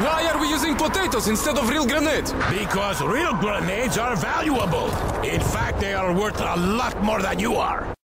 Why are we using potatoes instead of real grenades? Because real grenades are valuable. In fact, they are worth a lot more than you are.